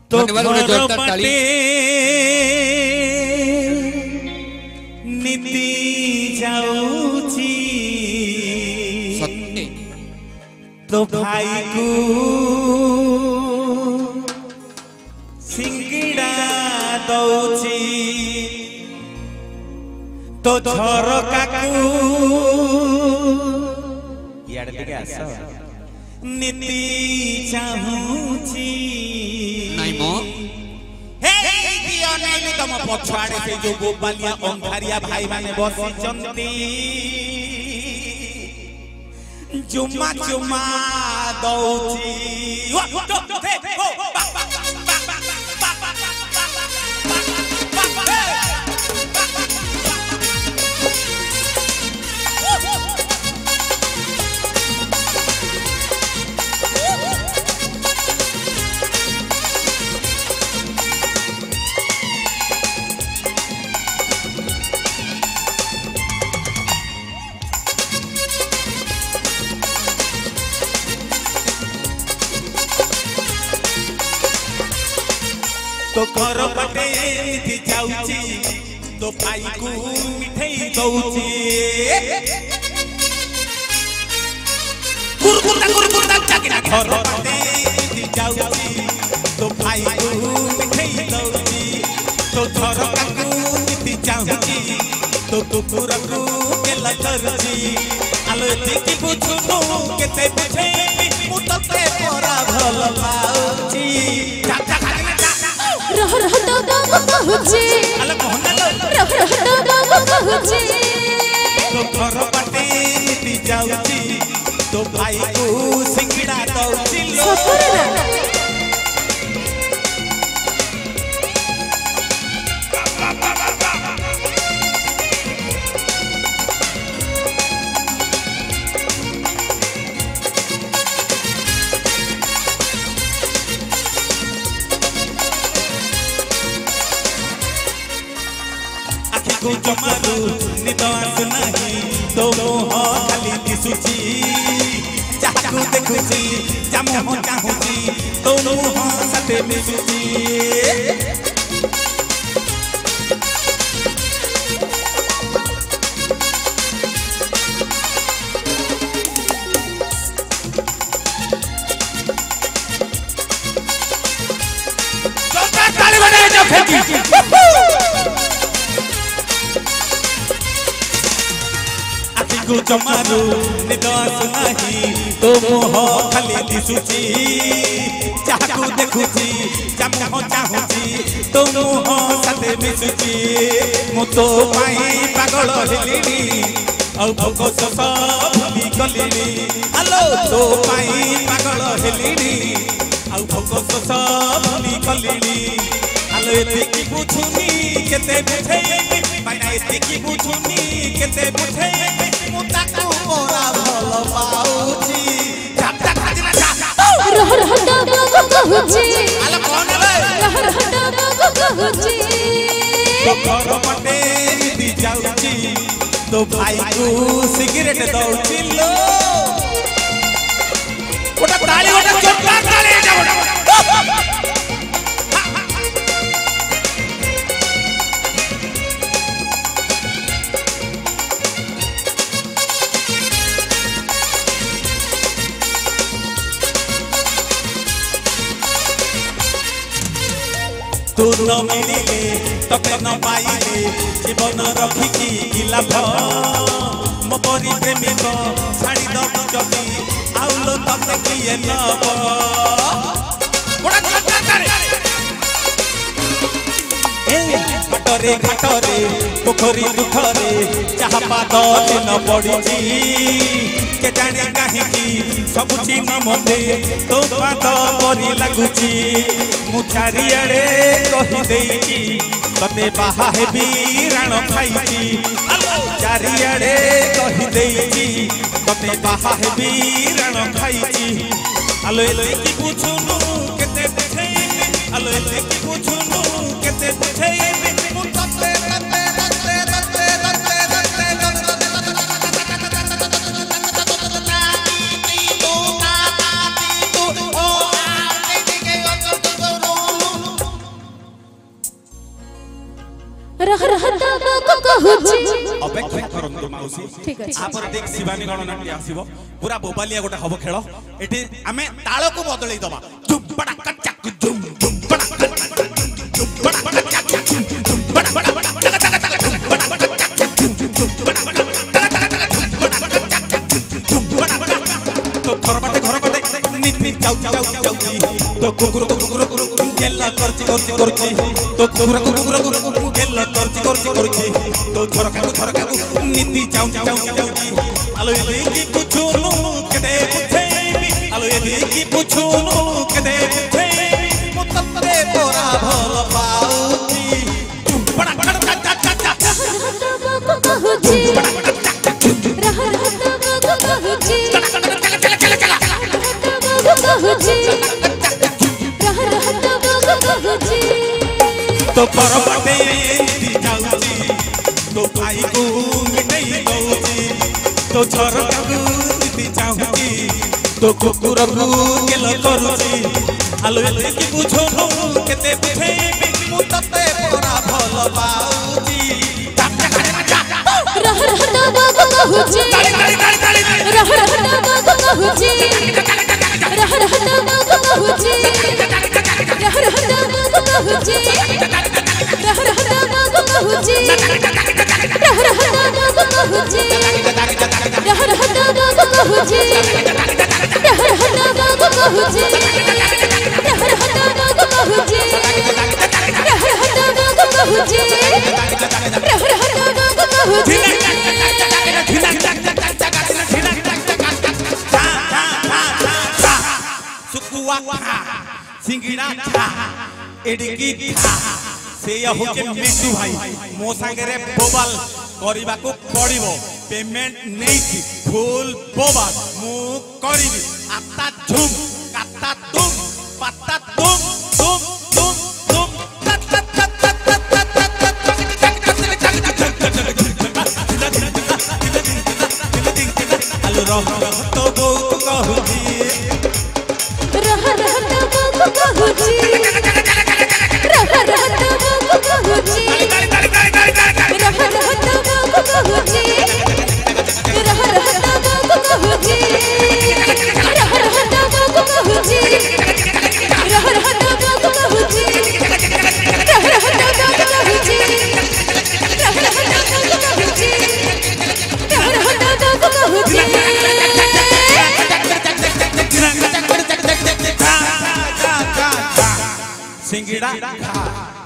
तो घर पटे नीति जाऊची तो भाई को सिंगड़ा दौची तो झरका को यार दिखे आसा नीति चाहूची नहीं मो हे दियो नहीं तुम पछाड़े से जो गोपालिया अंधारिया भाई माने बसी चंती जुम्मा जुम्मा दौची तो घर पटे नीति जाऊची तो भाई को मिठाई दौची कुरकुरा चाकिना घर पटे नीति जाऊची तो भाई को मिठाई दौची तो झरका को नीति चाहूची तो कुकुर को केला करची आलो देखि बुझुनु केते बुझे मु तते परा भल पाउची रह रह दादा कहूची अल मोहन रह रह दादा कहूची तो घर पटे नीति जाऊची तो भाई को सिंगड़ा दौची लो को जमारू निद आसु नहीं तो मोह खाली दिसुची चाहू देखुची जामो चाहूची तो मोह साथे मिसुची ताली बजाए जा फेंकी को जमारू निदास नहीं तो मोह खाली दिसुची चाहू देखुची जामो चाहूची तो मोह साथे मिसुची मु तो पाई पागल हेलिनी औ भोक सस भूली गलिनी आलो तो पाई पागल हेलिनी औ भोक सस भूली गलिनी आलो एतिकी बुझुनी केते बुझेई बाइना एतिकी बुझुनी केते बुझेई रह रह दादा कहूची अल कौन रह रह दादा कहूची तो घर पटे नीति जाऊची तो भाई को सिगरेट दौची लो ओटा ताली ओटा जोरदार ताली जा तू न मिलिले तके न पाइले जीवन रखिकी कि लाभ मो परी प्रेमिक छाड़ी दबु जदी आउलो तते किए नब घाटरे घाटरे पोखरी दुखरे चाह पाद न पड़ी के जाने कहीं सब चिन्ह मते तो पाद परी लगुची मु चारियाड़े कही देइची तते बाहा हेबी राण खाइची चारियाड़े कही देइची तते बाहा हेबी राण खाइची आलो एति बुझुनु केते बुझेई आलो एति बुझुनु केते बुझेई मु तते तते तते तते रह रह तबको कहूची अपेक्षा करंतु माउसी ठीक अछि आपर देख शिवानी गणनाट्य आसीबो पूरा बोबालिया गोटे हबो खेल एठी आमे ताळ को बदलै दबा जुम बडा कच्चा जुम जुम बडा जुम बडा कच्चा जुम जुम बडा बडा बडा तक तक जुम बडा बडा जुम जुम बडा बडा तो घर बाटे नीति जाऊ जाऊ जाऊ तो कुकुर कुकुर गेला करची करची करची तो कुकुर गेला करची करची करची तो झरका नीति जाऊ जाऊ जाऊ आलो ये की पुछुनु कदे पुछेबी आलो ये की पुछुनु कदे पुछेबी मुतते तोरा भल पाउची बड़ा बड़ा चा चा चा तबको कहूची रह रह तबको कहूची कहूची रह रह तबको कहूची तो परबटे जाऊची तो भाई को मिटई दउची तो झरका नीति जाऊची तो कुकुर को गेल करूची आलो एले की बुझो केते बुझेबी मुतते तोरा भल पाउची रह रह तबको कहूची रह रह तबको कहूची रह रह तबको कहूची रह रह तबको कहूची रह रह तबको कहूची रह रह तबको कहूची रह रह तबको कहूची रह रह तबको कहूची रह रह तबको कहूची रह रह तबको कहूची रह रह तबको कहूची सुकुआ सिंगिड़ा एडिकी से होचे मिटू भाई मो संगे बोबाल करबा को पड़िबो पेमेंट नै थी फुल बोबाल मु करबी आता झुम काता तुम पत्ता तुम तुम तुम तुम तत तत आलो रह तो गो कहूची रह रह तबको कहूची रह रह तबको कहूची रह रह तबको कहूची रह रह तबको कहूची रह रह तबको कहूची रह रह तबको कहूची रह रह तबको कहूची रह रह तबको कहूची रह रह तबको कहूची सिंगिड़ा